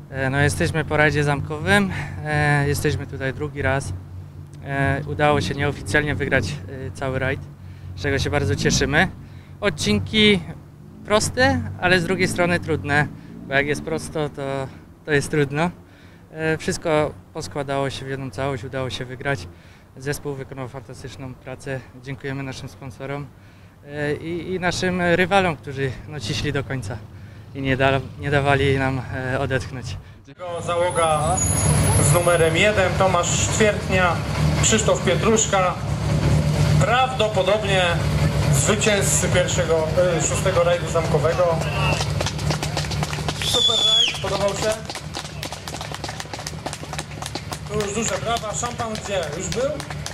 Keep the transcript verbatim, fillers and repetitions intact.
No, jesteśmy po rajdzie zamkowym, jesteśmy tutaj drugi raz. Udało się nieoficjalnie wygrać cały rajd, z czego się bardzo cieszymy. Odcinki proste, ale z drugiej strony trudne, bo jak jest prosto, to, to jest trudno. Wszystko poskładało się w jedną całość, udało się wygrać. Zespół wykonał fantastyczną pracę. Dziękujemy naszym sponsorom i, i naszym rywalom, którzy no, ciśli do końca i nie, da, nie dawali nam odetchnąć. Załoga z numerem jeden, Tomasz Ćwiertnia, Krzysztof Pietruszka, prawdopodobnie zwycięzcy pierwszego, szóstego rajdu zamkowego. Super rajd, podobał się? Tu już duże brawa, szampan gdzie? Już był?